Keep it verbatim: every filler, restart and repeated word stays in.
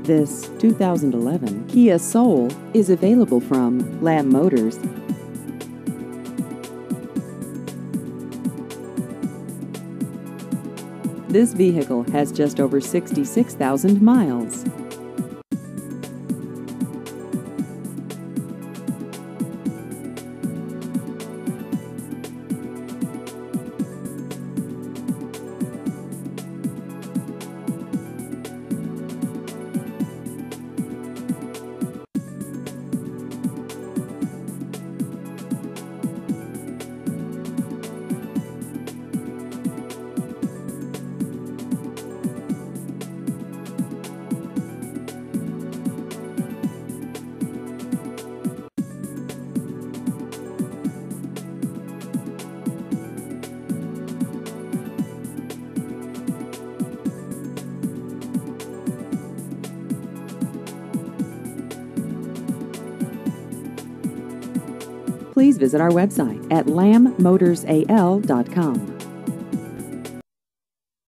This two thousand eleven Kia Soul is available from Lamb Motors. This vehicle has just over sixty-six thousand miles. Please visit our website at lamb motors a l dot com.